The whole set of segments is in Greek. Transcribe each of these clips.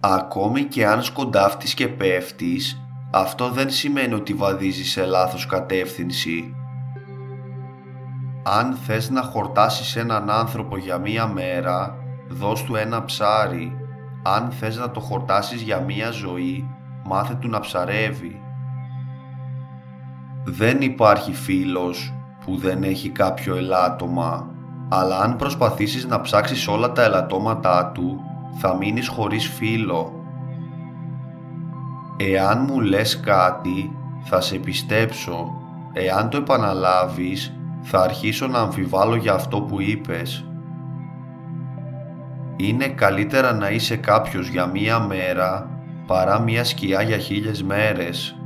Ακόμη και αν σκοντάφτεις και πέφτεις, αυτό δεν σημαίνει ότι βαδίζεις σε λάθος κατεύθυνση. Αν θες να χορτάσεις έναν άνθρωπο για μία μέρα, δώσ' του ένα ψάρι. Αν θες να το χορτάσεις για μία ζωή, μάθε του να ψαρεύει. Δεν υπάρχει φίλος που δεν έχει κάποιο ελάττωμα, αλλά αν προσπαθήσεις να ψάξεις όλα τα ελαττώματά του, θα μείνεις χωρίς φίλο. Εάν μου λες κάτι, θα σε πιστέψω. Εάν το επαναλάβεις, θα αρχίσω να αμφιβάλλω για αυτό που είπες. Είναι καλύτερα να είσαι κάποιος για μία μέρα, παρά μία σκιά για 1000 μέρες.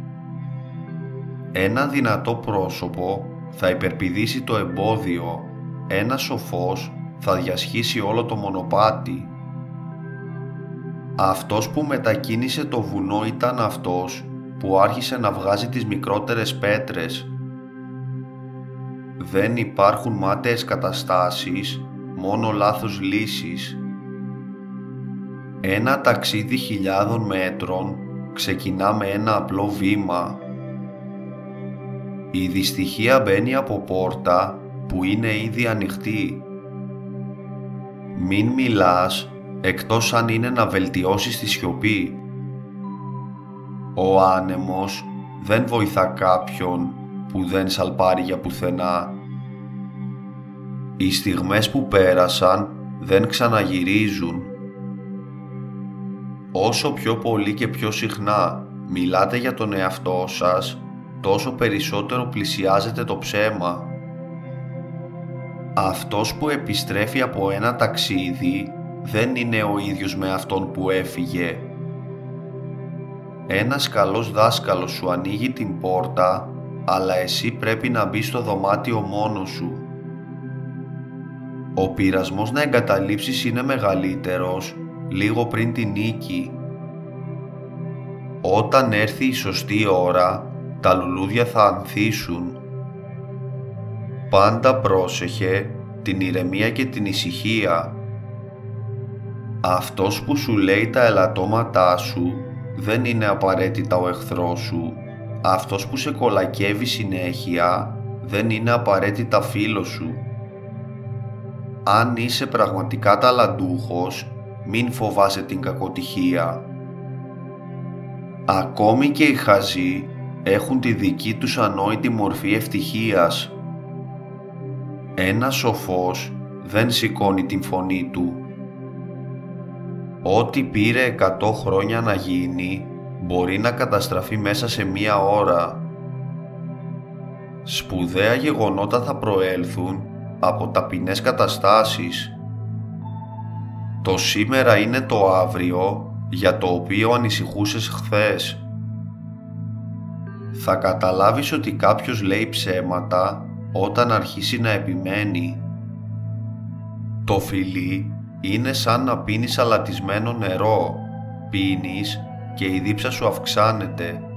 Ένα δυνατό πρόσωπο θα υπερπηδήσει το εμπόδιο. Ένας σοφός θα διασχίσει όλο το μονοπάτι. Αυτός που μετακίνησε το βουνό ήταν αυτός που άρχισε να βγάζει τις μικρότερες πέτρες. Δεν υπάρχουν μάταιες καταστάσεις, μόνο λάθος λύσεις. Ένα ταξίδι 1000 μέτρων ξεκινά με ένα απλό βήμα. Η δυστυχία μπαίνει από πόρτα που είναι ήδη ανοιχτή. Μην μιλάς, εκτός αν είναι να βελτιώσεις τη σιωπή. Ο άνεμος δεν βοηθά κάποιον που δεν σαλπάρει για πουθενά. Οι στιγμές που πέρασαν δεν ξαναγυρίζουν. Όσο πιο πολύ και πιο συχνά μιλάτε για τον εαυτό σας, τόσο περισσότερο πλησιάζετε το ψέμα. Αυτός που επιστρέφει από ένα ταξίδι δεν είναι ο ίδιος με αυτόν που έφυγε. Ένας καλός δάσκαλος σου ανοίγει την πόρτα, αλλά εσύ πρέπει να μπεις στο δωμάτιο μόνος σου. Ο πειρασμός να εγκαταλείψεις είναι μεγαλύτερος λίγο πριν τη νίκη. Όταν έρθει η σωστή ώρα, τα λουλούδια θα ανθίσουν. Πάντα πρόσεχε την ηρεμία και την ησυχία. Αυτός που σου λέει τα ελαττώματά σου δεν είναι απαραίτητα ο εχθρός σου. Αυτός που σε κολακεύει συνέχεια δεν είναι απαραίτητα φίλος σου. Αν είσαι πραγματικά ταλαντούχος, μην φοβάσαι την κακοτυχία. Ακόμη και οι χαζοί έχουν τη δική τους ανόητη μορφή ευτυχίας. Ένας σοφός δεν σηκώνει την φωνή του. Ό,τι πήρε 100 χρόνια να γίνει, μπορεί να καταστραφεί μέσα σε μία ώρα. Σπουδαία γεγονότα θα προέλθουν από ταπεινές καταστάσεις. Το σήμερα είναι το αύριο για το οποίο ανησυχούσες χθες. Θα καταλάβεις ότι κάποιος λέει ψέματα όταν αρχίσει να επιμένει. Το φιλί είναι σαν να πίνεις αλατισμένο νερό. Πίνεις και η δίψα σου αυξάνεται.